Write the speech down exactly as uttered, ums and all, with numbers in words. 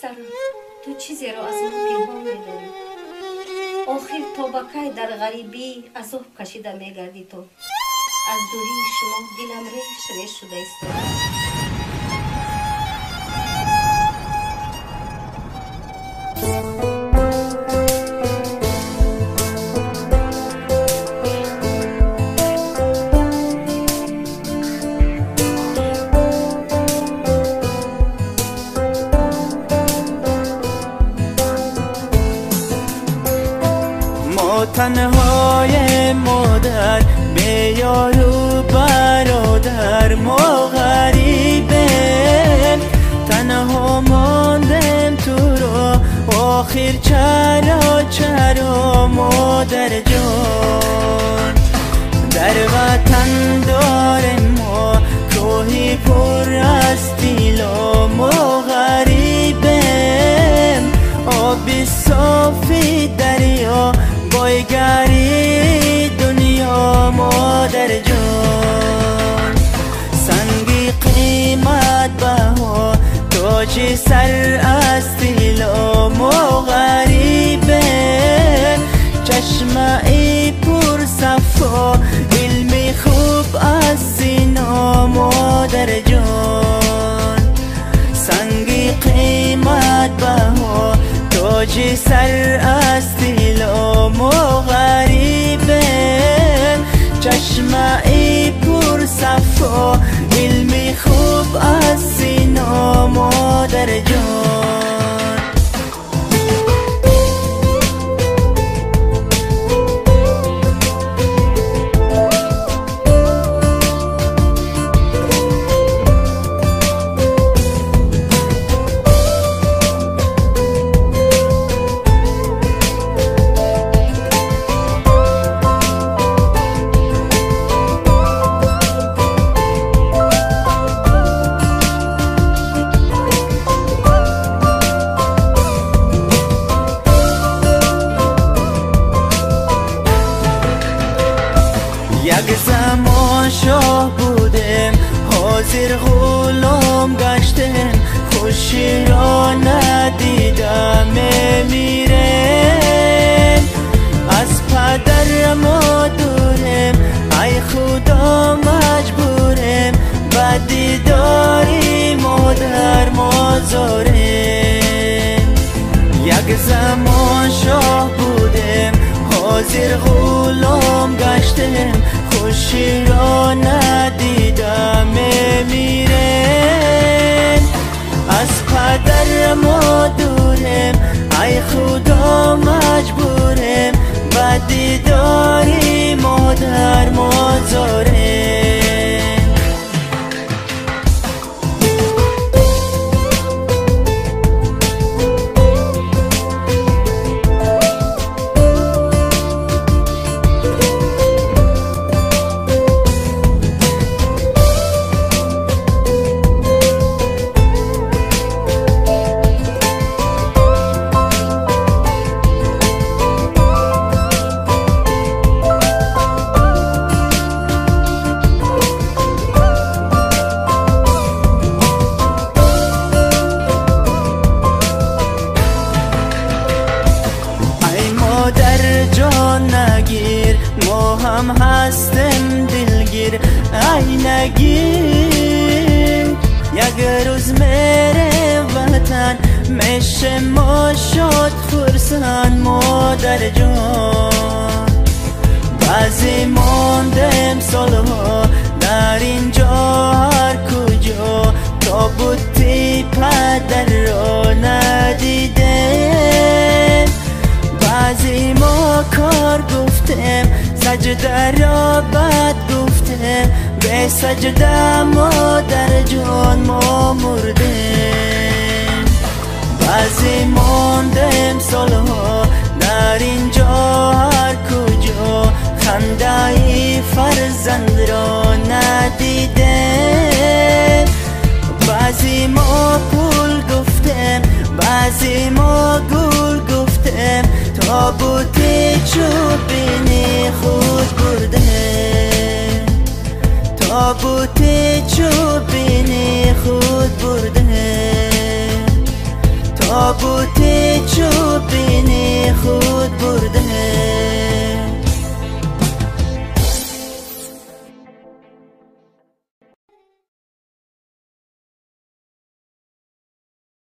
پسر تو چیزی را از من پنهان می‌داری. آخر تا به کی در غریبی عذاب کشیده می‌گردی تو؟ از دوری شما دلم ریش ریش شده است. تنهای مادر به یار و برادر ما غریبیم، تنها ماندیم تو را آخر چرا چرا مادر جان. در وطن داریم ما کوهی پر از طلا، ما غریبیم آب صافی دریا بایگری دنیا مادر جان. سنگی قیمت بها تاج سر از طلا، ما غریبه چشمه پر صفا علمی خوب از سینا مادر جان. سنگی قیمت بها تاج سر از طلا، ما غریبه چشمه پر صفا علمی خوب از سینا مادر جان. یک زمان شاه بودیم حاضر غلام گشتیم، خوشی را ندیدم میمیریم. از پدر ما دوریم ای خدا مجبوریم، به دیداری مادر ما زاریم. یک زمان شاه بودیم حاضر غلام گشتیم، خوشی را ندیدم میمیریم. از پدر ما دوریم ای خدا مجبوریم، به دیداری مادر ما زاریم. مادر جان نگیر ما هم هستیم دلگیر، ای نگیر یک روز میره وطن میشه ما شاد خرسان مادر جان. بعضی ماندیم سالها در اینجا هر کجا، تابوتی پدر را ندیدیم. بعضی ما کار گفتیم سجده را بد گفتیم، به سجده مادر جان ما مردیم. بعضی ماندیم سالها در اینجا هر کجا، خنده فرزند را ندیدیم. بعضی ما پول گفتیم بعضی ما گل گفتیم، تابوت چوبینی خود بردیم. تابوت چوبینی خود بردیم. تو تی چوبینی خود برده